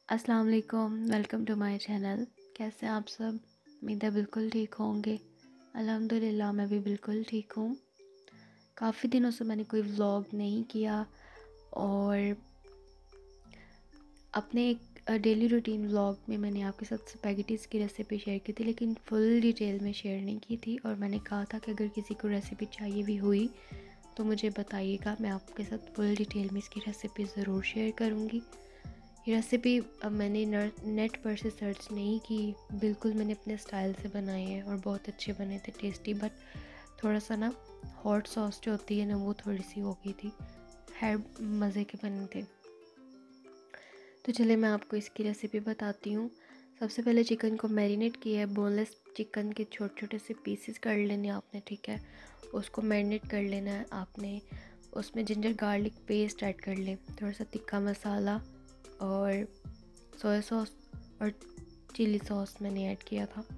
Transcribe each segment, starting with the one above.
अस्सलाम वालेकुम, welcome to my channel. कैसे हैं आप सब? उम्मीद है बिल्कुल ठीक होंगे। अल्हम्दुलिल्लाह मैं भी बिल्कुल ठीक हूँ। काफ़ी दिनों से मैंने कोई व्लॉग नहीं किया और अपने एक डेली रूटीन व्लॉग में मैंने आपके साथ स्पैगेटीज़ की रेसिपी शेयर की थी, लेकिन फुल डिटेल में शेयर नहीं की थी। और मैंने कहा था कि अगर किसी को रेसिपी चाहिए भी हुई तो मुझे बताइएगा, मैं आपके साथ फुल डिटेल में इसकी रेसिपी ज़रूर शेयर करूँगी। ये रेसिपी अब मैंने नेट पर से सर्च नहीं की, बिल्कुल मैंने अपने स्टाइल से बनाए हैं और बहुत अच्छे बने थे, टेस्टी। बट थोड़ा सा ना हॉट सॉस जो होती है ना, वो थोड़ी सी हो गई थी। खैर मज़े के बने थे। तो चले मैं आपको इसकी रेसिपी बताती हूँ। सबसे पहले चिकन को मैरिनेट किया है। बोनलेस चिकन के छोटे छोटे से पीसेस कर लेने आपने, ठीक है। उसको मैरिनेट कर लेना है आपने। उसमें जिंजर गार्लिक पेस्ट ऐड कर लें, थोड़ा सा तिक्का मसाला और सोया सॉस और चिली सॉस मैंने ऐड किया था।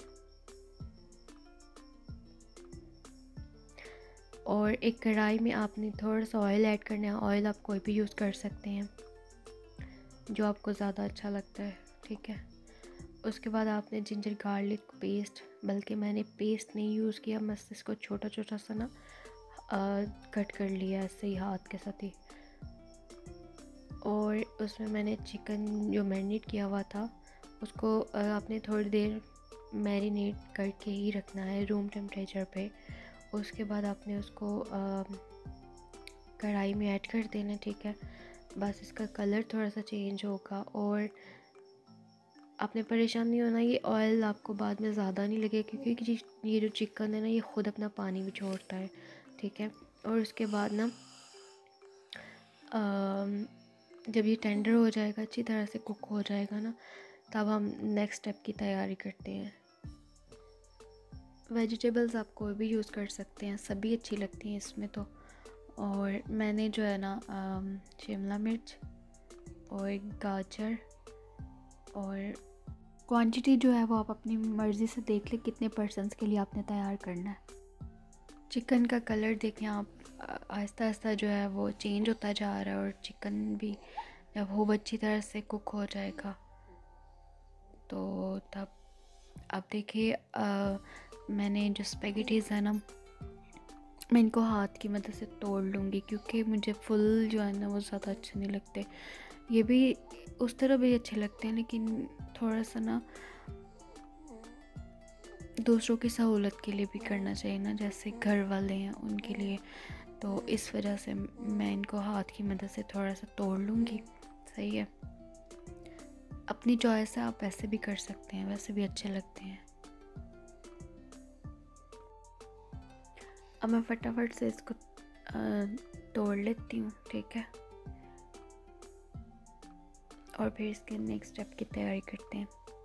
और एक कढ़ाई में आपने थोड़ा सा ऑयल ऐड करना है। ऑयल आप कोई भी यूज़ कर सकते हैं जो आपको ज़्यादा अच्छा लगता है, ठीक है। उसके बाद आपने जिंजर गार्लिक पेस्ट, बल्कि मैंने पेस्ट नहीं यूज़ किया, बस इसको छोटा छोटा सा ना कट कर लिया ऐसे ही हाथ के साथ ही। और उसमें मैंने चिकन जो मैरिनेट किया हुआ था उसको आपने थोड़ी देर मैरिनेट करके ही रखना है रूम टेम्परेचर पे। उसके बाद आपने उसको कढ़ाई में ऐड कर देना, ठीक है। बस इसका कलर थोड़ा सा चेंज होगा और आपने परेशान नहीं होना। ये ऑयल आपको बाद में ज़्यादा नहीं लगे, क्योंकि ये जो चिकन है ना, ये ख़ुद अपना पानी भी छोड़ता है, ठीक है। और उसके बाद ना जब ये टेंडर हो जाएगा, अच्छी तरह से कुक हो जाएगा ना, तब हम नेक्स्ट स्टेप की तैयारी करते हैं। वेजिटेबल्स आप कोई भी यूज़ कर सकते हैं, सभी अच्छी लगती हैं इसमें तो। और मैंने जो है ना शिमला मिर्च और गाजर, और क्वांटिटी जो है वो आप अपनी मर्ज़ी से देख लें कितने पर्सन्स के लिए आपने तैयार करना है। चिकन का कलर देखें आप, आहिस्ता आहिस्ता जो है वो चेंज होता जा रहा है। और चिकन भी जब वो अच्छी तरह से कुक हो जाएगा तो तब आप देखिए, मैंने जो स्पेगेटीज़ है ना, मैं इनको हाथ की मदद से तोड़ लूँगी, क्योंकि मुझे फुल जो है ना वो ज़्यादा अच्छे नहीं लगते। ये भी उस तरह भी अच्छे लगते हैं, लेकिन थोड़ा सा ना दूसरों की सहूलत के लिए भी करना चाहिए ना, जैसे घर वाले हैं उनके लिए। तो इस वजह से मैं इनको हाथ की मदद से थोड़ा सा तोड़ लूँगी, सही है। अपनी चॉइस है, आप वैसे भी कर सकते हैं, वैसे भी अच्छे लगते हैं। अब मैं फटाफट से इसको तोड़ लेती हूँ, ठीक है। और फिर इसके नेक्स्ट स्टेप की तैयारी करते हैं।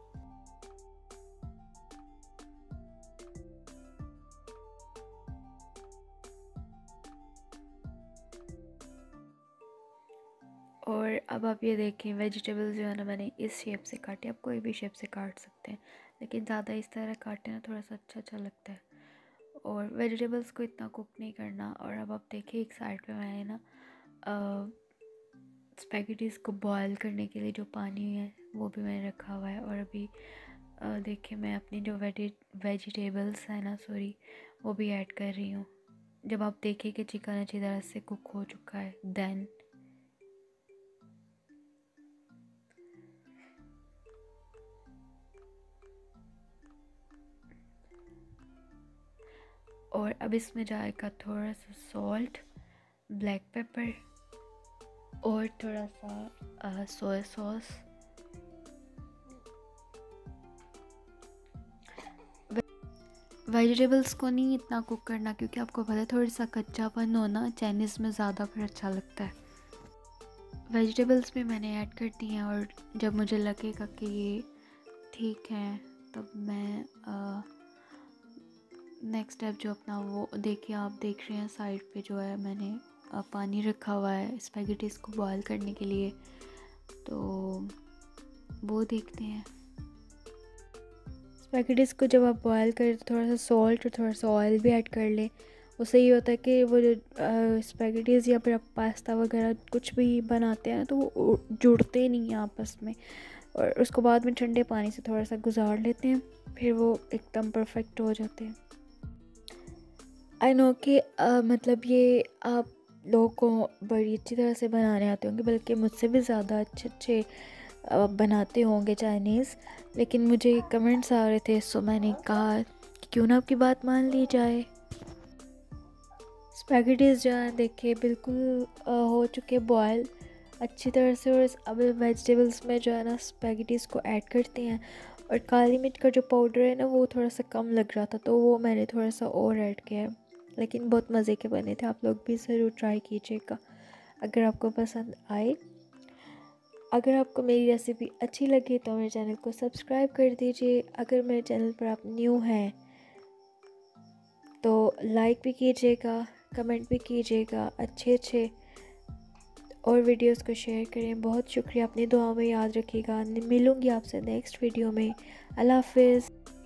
और अब आप ये देखें, वेजिटेबल्स जो है ना मैंने इस शेप से काटे, आप कोई भी शेप से काट सकते हैं, लेकिन ज़्यादा इस तरह काटे ना थोड़ा सा अच्छा लगता है। और वेजिटेबल्स को इतना कुक नहीं करना। और अब आप देखिए, एक साइड पे मैंने ना स्पैगेटीज़ को बॉयल करने के लिए जो पानी है वो भी मैंने रखा हुआ है। और अभी देखिए, मैं अपनी जो वेजिटेबल्स है ना, सॉरी, वो भी ऐड कर रही हूँ। जब आप देखिए कि चिकन अच्छी तरह से कुक हो चुका है, देन और अब इसमें जाएगा थोड़ा सा सॉल्ट, ब्लैक पेपर और थोड़ा सा सोया सॉस। वेजिटेबल्स को नहीं इतना कुक करना, क्योंकि आपको पता है थोड़ा सा कच्चापन होना चाइनीज़ में ज़्यादा फिर अच्छा लगता है। वेजिटेबल्स भी मैंने ऐड कर दी हैं और जब मुझे लगेगा कि ये ठीक है, तब मैं नेक्स्ट स्टेप जो अपना, वो देखिए, आप देख रहे हैं साइड पे जो है मैंने पानी रखा हुआ है स्पैगेटीज़ को बॉयल करने के लिए, तो वो देखते हैं। स्पैगेटीज़ को जब आप बॉयल करें तो थोड़ा सा सॉल्ट और थोड़ा सा ऑयल भी ऐड कर लें। उससे ये होता है कि वो जो स्पैगेटीज़ या फिर आप पास्ता वगैरह कुछ भी बनाते हैं ना, तो वो जुड़ते नहीं हैं आपस में, और उसको बाद में ठंडे पानी से थोड़ा सा गुजार लेते हैं, फिर वो एकदम परफेक्ट हो जाते हैं। आई नो कि मतलब ये आप लोगों को बड़ी अच्छी तरह से बनाने आते होंगे, बल्कि मुझसे भी ज़्यादा अच्छे अच्छे बनाते होंगे चाइनीज़, लेकिन मुझे कमेंट्स आ रहे थे, सो मैंने कहा कि क्यों ना आपकी बात मान ली जाए। स्पैगेटीज़ जो है देखिए बिल्कुल हो चुके बॉयल अच्छी तरह से, और अब वेजिटेबल्स में जो है ना स्पैगेटीज़ को ऐड करते हैं। और काली मिर्च का जो पाउडर है ना वो थोड़ा सा कम लग रहा था, तो वो मैंने थोड़ा सा और ऐड किया है, लेकिन बहुत मज़े के बने थे। आप लोग भी ज़रूर ट्राई कीजिएगा अगर आपको पसंद आए। अगर आपको मेरी रेसिपी अच्छी लगे तो मेरे चैनल को सब्सक्राइब कर दीजिए। अगर मेरे चैनल पर आप न्यू हैं तो लाइक भी कीजिएगा, कमेंट भी कीजिएगा अच्छे अच्छे, और वीडियोस को शेयर करें। बहुत शुक्रिया, अपनी दुआओं में याद रखिएगा। मिलूँगी आपसे नेक्स्ट वीडियो में। अल्लाह हाफिज़।